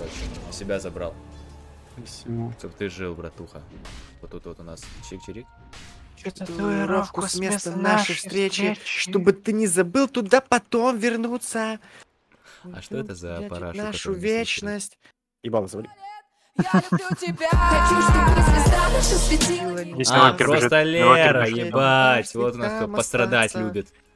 короче. На себя забрал. Спасибо. Чтоб ты жил, братуха. Вот тут вот у нас чик-чирик. Татуировку с места нашей встречи, чтобы ты не забыл туда потом вернуться. А что это за Дядя, парашу, нашу который мы слышали? вечность. Ебало, завали. Я люблю тебя. Хочу, чтобы звезда наша светила. Здесь А, Рокер просто бежит. Рокер Лера, бежит. ебать. Там Вот у нас кто остаться. пострадать любит.